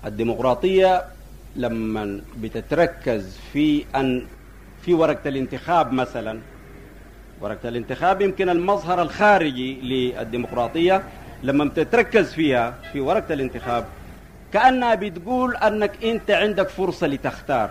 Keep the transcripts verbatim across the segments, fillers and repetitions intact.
الديمقراطية لما بتتركز في أن في ورقة الانتخاب مثلا، ورقة الانتخاب يمكن المظهر الخارجي للديمقراطية، لما بتتركز فيها في ورقة الانتخاب كأنها بتقول أنك أنت عندك فرصة لتختار.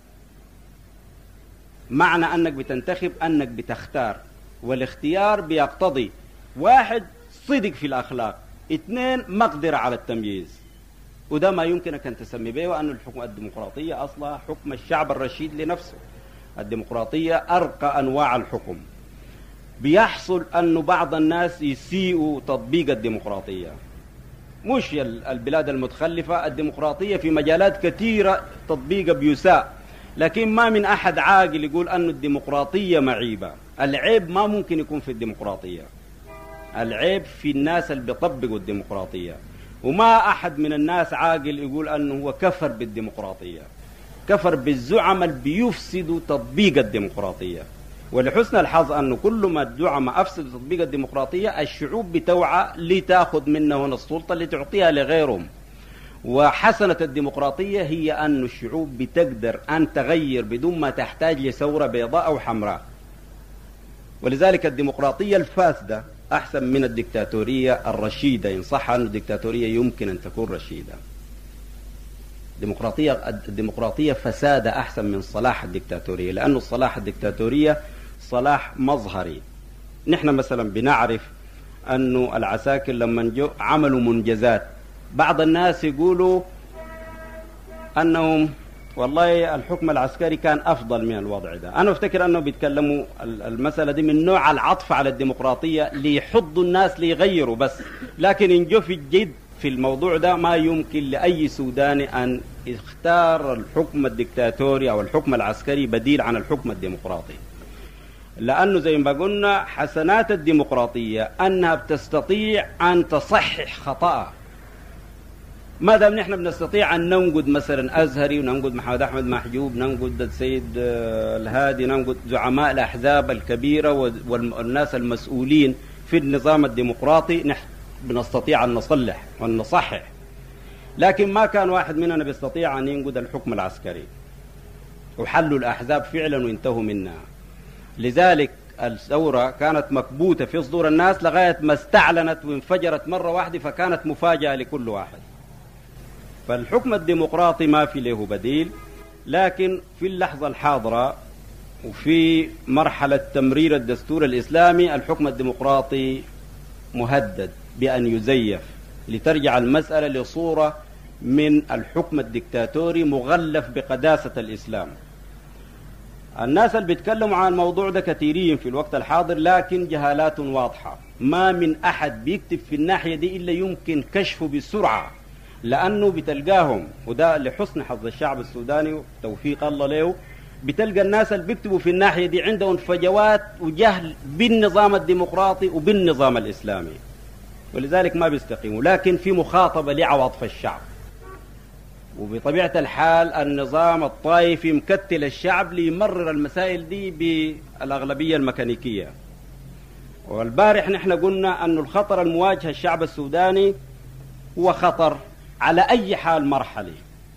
معنى أنك بتنتخب أنك بتختار، والاختيار بيقتضي واحد صدق في الأخلاق، اثنين مقدرة على التمييز، وده ما يمكنك أن تسمي به وأن الحكم الديمقراطية أصلا حكم الشعب الرشيد لنفسه. الديمقراطية أرقى أنواع الحكم. بيحصل أن بعض الناس يسيئوا تطبيق الديمقراطية، مش البلاد المتخلفة، الديمقراطية في مجالات كثيرة تطبيقها بيساء، لكن ما من أحد عاقل يقول أن الديمقراطية معيبة. العيب ما ممكن يكون في الديمقراطية، العيب في الناس اللي بيطبقوا الديمقراطية، وما أحد من الناس عاقل يقول أنه هو كفر بالديمقراطية، كفر بالزعماء اللي بيفسدوا تطبيق الديمقراطية. ولحسن الحظ أنه كل ما الزعماء أفسدوا تطبيق الديمقراطية الشعوب بتوعى لتأخذ منه السلطة لتعطيها لغيرهم. وحسنة الديمقراطية هي أن الشعوب بتقدر أن تغير بدون ما تحتاج لثورة بيضاء أو حمراء. ولذلك الديمقراطية الفاسدة أحسن من الدكتاتورية الرشيدة، إن صح أن الدكتاتورية يمكن أن تكون رشيدة. الديمقراطية الديمقراطية فسادة أحسن من صلاح الدكتاتورية، لأن الصلاح الدكتاتورية صلاح مظهري. نحن مثلا بنعرف أنه العساكر لما جو عملوا منجزات، بعض الناس يقولوا أنهم والله الحكم العسكري كان أفضل من الوضع ده. أنا أفتكر أنه بيتكلموا المسألة دي من نوع العطف على الديمقراطية ليحضوا الناس ليغيروا بس، لكن إن جو في الجد في الموضوع ده ما يمكن لأي سوداني أن يختار الحكم الدكتاتوري أو الحكم العسكري بديل عن الحكم الديمقراطي، لأنه زي ما قلنا حسنات الديمقراطية أنها بتستطيع أن تصحح خطأ. ما دام نحن بنستطيع أن ننقد مثلا أزهري وننقد محمد أحمد محجوب، ننقد السيد الهادي، ننقد زعماء الأحزاب الكبيرة والناس المسؤولين في النظام الديمقراطي، نحن بنستطيع أن نصلح وأن نصحح. لكن ما كان واحد مننا بيستطيع أن ينقد الحكم العسكري، وحلوا الأحزاب فعلا وانتهوا منها. لذلك الثورة كانت مكبوتة في صدور الناس لغاية ما استعلنت وانفجرت مرة واحدة، فكانت مفاجأة لكل واحد. فالحكم الديمقراطي ما في له بديل، لكن في اللحظة الحاضرة وفي مرحلة تمرير الدستور الإسلامي الحكم الديمقراطي مهدد بأن يزيف لترجع المسألة لصورة من الحكم الدكتاتوري مغلف بقداسة الإسلام. الناس اللي بيتكلموا عن الموضوع ده كثيرين في الوقت الحاضر، لكن جهالات واضحة. ما من أحد بيكتب في الناحية دي إلا يمكن كشفه بسرعة، لأنه بتلقاهم، وده لحسن حظ الشعب السوداني توفيق الله له، بتلقى الناس اللي بيكتبوا في الناحية دي عندهم فجوات وجهل بالنظام الديمقراطي وبالنظام الإسلامي، ولذلك ما بيستقيموا. لكن في مخاطبة لعواطف الشعب، وبطبيعة الحال النظام الطائفي مكتل الشعب ليمرر المسائل دي بالأغلبية الميكانيكية. والبارح نحن قلنا أن الخطر المواجه الشعب السوداني هو خطر على أي حال مرحلي،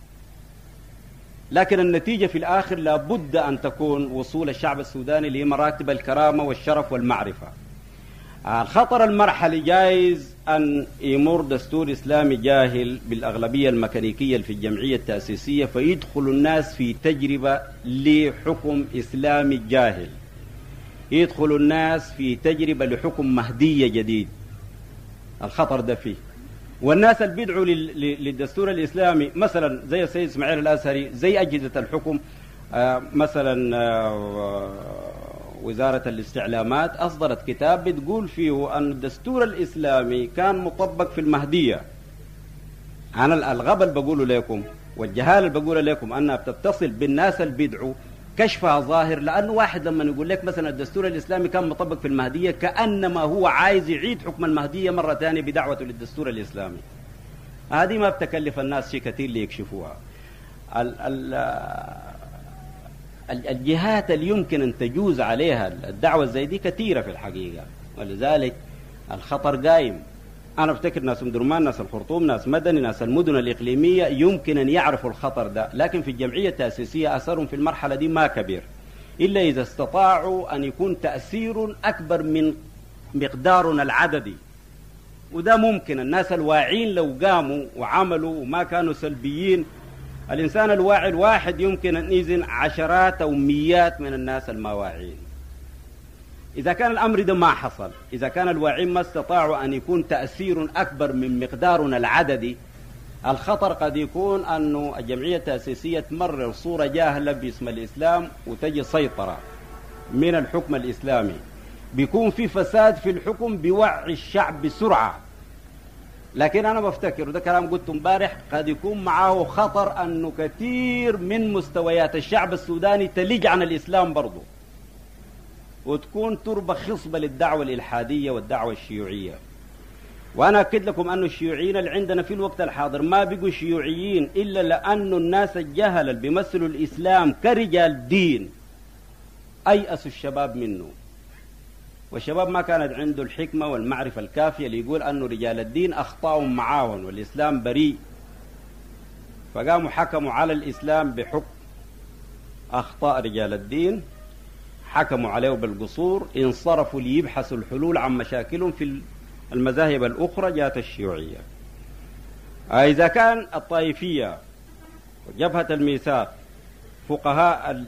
لكن النتيجة في الآخر لابد أن تكون وصول الشعب السوداني لمراتب الكرامة والشرف والمعرفة. الخطر المرحلي جايز أن يمر دستور إسلامي جاهل بالأغلبية الميكانيكية في الجمعية التأسيسية، فيدخل الناس في تجربة لحكم إسلامي جاهل، يدخل الناس في تجربة لحكم مهدي جديد. الخطر ده فيه. والناس اللي بيدعوا للدستور الإسلامي مثلا زي السيد إسماعيل الأزهري، زي أجهزة الحكم، آه مثلا آه وزارة الاستعلامات أصدرت كتاب بتقول فيه أن الدستور الإسلامي كان مطبق في المهدية. أنا الغبل بقوله لكم والجهال اللي بقوله لكم أنها بتتصل بالناس اللي بيدعوا كشفها ظاهر، لأنه واحد لما يقول لك مثلا الدستور الإسلامي كان مطبق في المهدية كأنما هو عايز يعيد حكم المهدية مرة ثانية بدعوته للدستور الإسلامي. هذه ما بتكلف الناس شيء كثير ليكشفوها. ال ال الجهات اللي يمكن أن تجوز عليها الدعوة زي دي كثيرة في الحقيقة، ولذلك الخطر قائم. أنا أفتكر ناس أم درمان، ناس الخرطوم، ناس مدني، ناس المدن الإقليمية يمكن أن يعرفوا الخطر ده، لكن في الجمعية التأسيسية أثرهم في المرحلة دي ما كبير، إلا إذا استطاعوا أن يكون تأثير أكبر من مقدارنا العددي. وده ممكن الناس الواعين لو قاموا وعملوا وما كانوا سلبيين. الإنسان الواعي الواحد يمكن أن يزن عشرات أو مئات من الناس المواعين. إذا كان الأمر ده ما حصل، إذا كان الواعين ما استطاعوا أن يكون تأثير أكبر من مقدارنا العددي، الخطر قد يكون أنه الجمعية التأسيسية تمرر صورة جاهلة باسم الإسلام وتجي سيطرة من الحكم الإسلامي، بيكون في فساد في الحكم بيوعي الشعب بسرعة. لكن أنا بفتكر، وده كلام قلت امبارح، قد يكون معه خطر أنه كثير من مستويات الشعب السوداني تلج عن الإسلام برضو، وتكون تربة خصبة للدعوة الإلحادية والدعوة الشيوعية. وأنا أكد لكم أن الشيوعيين اللي عندنا في الوقت الحاضر ما بيقوا شيوعيين إلا لأن الناس الجهل اللي بيمثلوا الإسلام كرجال دين أيأسوا الشباب منه، والشباب ما كانت عنده الحكمة والمعرفة الكافية ليقول أنه رجال الدين أخطاهم معاهم والإسلام بريء، فقاموا حكموا على الإسلام بحكم أخطاء رجال الدين، حكموا عليه بالقصور، انصرفوا ليبحثوا الحلول عن مشاكلهم في المذاهب الأخرى جاءت الشيوعية. إذا كان الطائفية وجبهة الميثاق فقهاء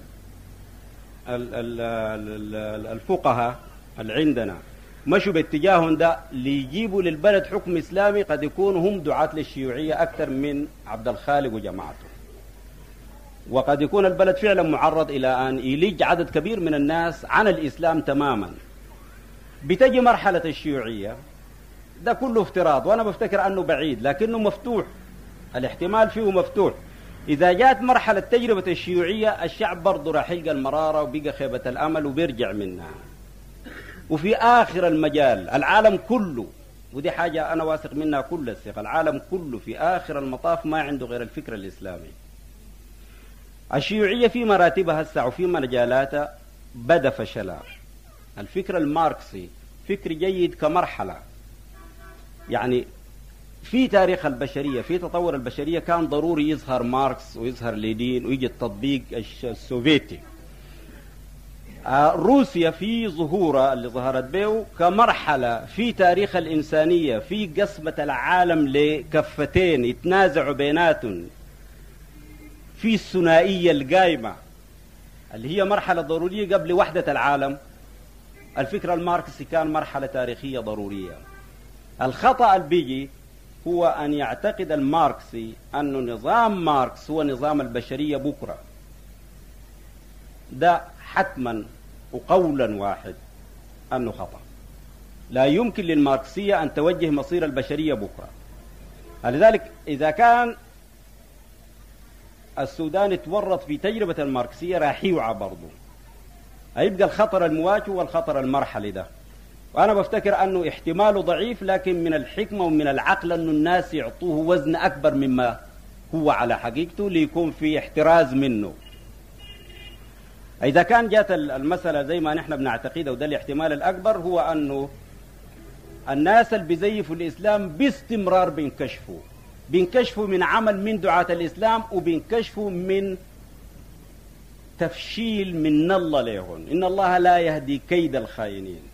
الفقهاء اللي عندنا مشوا باتجاههم ده ليجيبوا للبلد حكم إسلامي، قد يكونوا هم دعاة للشيوعية أكثر من عبد الخالق وجماعته، وقد يكون البلد فعلا معرض إلى أن يلج عدد كبير من الناس عن الإسلام تماما. بتجي مرحلة الشيوعية، ده كله افتراض وأنا بفتكر أنه بعيد لكنه مفتوح، الاحتمال فيه مفتوح. إذا جاءت مرحلة تجربة الشيوعية الشعب برضه راح يلقى المرارة وبقى خيبة الأمل وبيرجع منها. وفي آخر المجال العالم كله، ودي حاجة أنا واثق منها كل الثقة، العالم كله في آخر المطاف ما عنده غير الفكر الإسلامي. الشيوعية في مراتبها هسه وفي مجالاتها بدأ فشلها. الفكر الماركسي فكر جيد كمرحلة، يعني في تاريخ البشرية في تطور البشرية كان ضروري يظهر ماركس ويظهر لينين ويجي التطبيق السوفيتي. روسيا في ظهورها اللي ظهرت به كمرحلة في تاريخ الإنسانية، في قسمة العالم لكفتين يتنازعوا بيناتهم، في الثنائية القائمة اللي هي مرحلة ضرورية قبل وحدة العالم. الفكر الماركسي كان مرحلة تاريخية ضرورية. الخطأ البيجي هو أن يعتقد الماركسي أن نظام ماركس هو نظام البشرية بكرة. ده حتما وقولا واحد أنه خطأ. لا يمكن للماركسية أن توجه مصير البشرية بكرة. لذلك إذا كان السودان يتورط في تجربة الماركسية راح يوعى برضه، هيبقى الخطر المواجه والخطر المرحلي ده. وأنا بفتكر أنه احتماله ضعيف، لكن من الحكمة ومن العقل أنه الناس يعطوه وزن أكبر مما هو على حقيقته ليكون في احتراز منه. إذا كان جات المسألة زي ما نحن بنعتقده، وده الاحتمال الأكبر، هو أنه الناس اللي بيزيفوا الإسلام باستمرار بينكشفوا بينكشفوا من عمل من دعاة الإسلام، وبينكشفوا من تفشيل من الله لهم. إن الله لا يهدي كيد الخائنين.